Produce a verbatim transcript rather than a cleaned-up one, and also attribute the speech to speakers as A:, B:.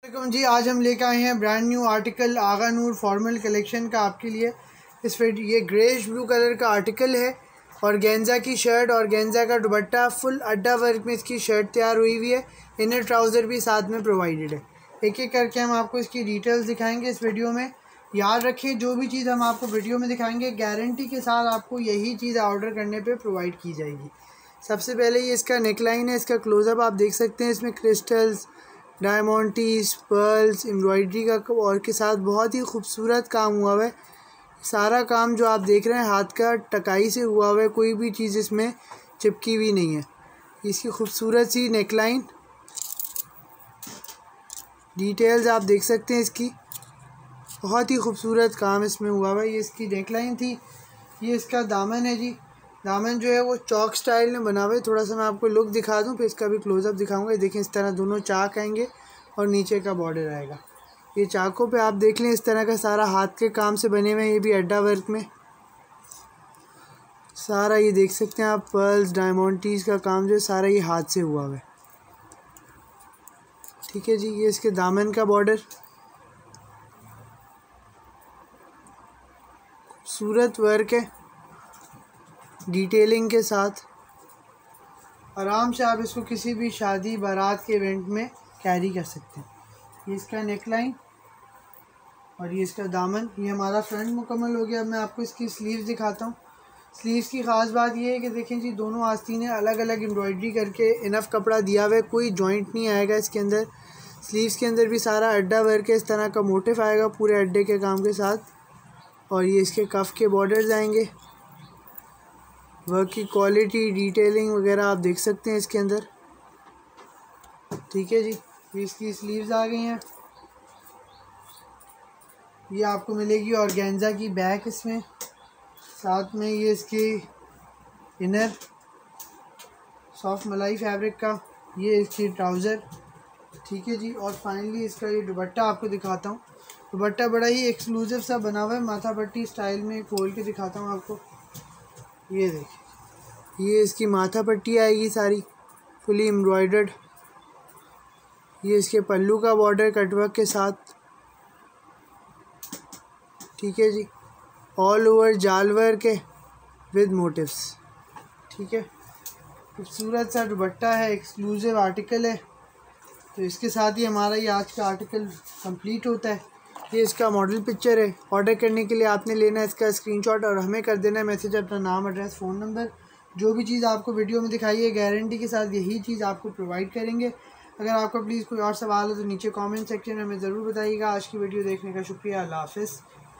A: वालेकुम जी, आज हम लेकर आए हैं brand new article Agha Noor formal collection का आपके लिए। इस फिर ये ग्रेश ब्लू कलर का आर्टिकल है और गेंजा की शर्ट और गेंजा का दुपट्टा, फुल अड्डा वर्क में इसकी शर्ट तैयार हुई हुई है। इनर ट्राउज़र भी साथ में प्रोवाइडेड है। एक एक करके हम आपको इसकी डिटेल्स दिखाएंगे इस वीडियो में। याद रखिए, जो भी चीज़ हम आपको वीडियो में दिखाएंगे गारंटी के साथ आपको यही चीज़ ऑर्डर करने पर प्रोवाइड की जाएगी। सबसे पहले ये इसका नेकलाइन है, इसका क्लोज़अप आप देख सकते हैं। इसमें क्रिस्टल्स, डायमंडीज, पर्ल्स, एम्ब्रॉयडरी का और के साथ बहुत ही खूबसूरत काम हुआ हुआ है। सारा काम जो आप देख रहे हैं हाथ का टकाई से हुआ हुआ है, कोई भी चीज़ इसमें चिपकी हुई नहीं है। इसकी खूबसूरत सी नेकलाइन डिटेल्स आप देख सकते हैं। इसकी बहुत ही खूबसूरत काम इसमें हुआ हुआ है। ये इसकी नेकलाइन थी। ये इसका दामन है जी। दामन जो है वो चौक स्टाइल में बना हुआ है। थोड़ा सा मैं आपको लुक दिखा दूं, फिर इसका भी क्लोज़अप दिखाऊंगा। देखें, इस तरह दोनों चाक आएंगे और नीचे का बॉर्डर आएगा। ये चाकों पे आप देख लें, इस तरह का सारा हाथ के काम से बने हुए हैं। ये भी अड्डा वर्क में सारा ये देख सकते हैं आप। पर्ल्स, डायमंडीज का काम जो है सारा ये हाथ से हुआ हुआ है। ठीक है जी। ये इसके दामन का बॉर्डर खूबसूरत वर्क है डिटेलिंग के साथ। आराम से आप इसको किसी भी शादी बारात के इवेंट में कैरी कर सकते हैं। ये इसका नेकलाइन और ये इसका दामन। ये हमारा फ्रंट मुकम्मल हो गया। अब मैं आपको इसकी स्लीव्स दिखाता हूँ। स्लीव्स की ख़ास बात ये है कि देखें जी, दोनों आस्तीनें अलग अलग एम्ब्रॉयडरी करके इनफ कपड़ा दिया हुआ है, कोई जॉइंट नहीं आएगा इसके अंदर। स्लीव्स के अंदर भी सारा अड्डा वर्क है, इस तरह का मोटिफ आएगा पूरे अड्डे के काम के साथ। और ये इसके कफ़ के बॉर्डर्स आएंगे। वर्क की क्वालिटी, डिटेलिंग वगैरह आप देख सकते हैं इसके अंदर। ठीक है जी। ये इसकी स्लीव्स आ गई हैं। ये आपको मिलेगी ऑर्गेन्जा की बैक इसमें, साथ में ये इसकी इनर सॉफ्ट मलाई फैब्रिक का, ये इसकी ट्राउज़र। ठीक है जी। और फाइनली इसका ये दुपट्टा आपको दिखाता हूँ। दुपट्टा बड़ा ही एक्सक्लूसिव सा बना हुआ है, माथा पट्टी स्टाइल में। खोल के दिखाता हूँ आपको। ये देखिए, ये इसकी माथा पट्टी आएगी सारी फुली एम्ब्रॉयडर्ड। ये इसके पल्लू का बॉर्डर कटवर्क के साथ। ठीक है जी। ऑल ओवर जाल वर्क है विद मोटिव्स। ठीक है। खूबसूरत सा दुपट्टा है, एक्सक्लूसिव आर्टिकल है। तो इसके साथ ही हमारा ये आज का आर्टिकल कंप्लीट होता है। ये इसका मॉडल पिक्चर है। ऑर्डर करने के लिए आपने लेना है इसका स्क्रीनशॉट और हमें कर देना है मैसेज, अपना नाम, एड्रेस, फ़ोन नंबर। जो भी चीज़ आपको वीडियो में दिखाई है गारंटी के साथ यही चीज़ आपको प्रोवाइड करेंगे। अगर आपका प्लीज़ कोई और सवाल हो तो नीचे कमेंट सेक्शन में हमें ज़रूर बताइएगा। आज की वीडियो देखने का शुक्रिया। अल्लाह हाफ़िज़।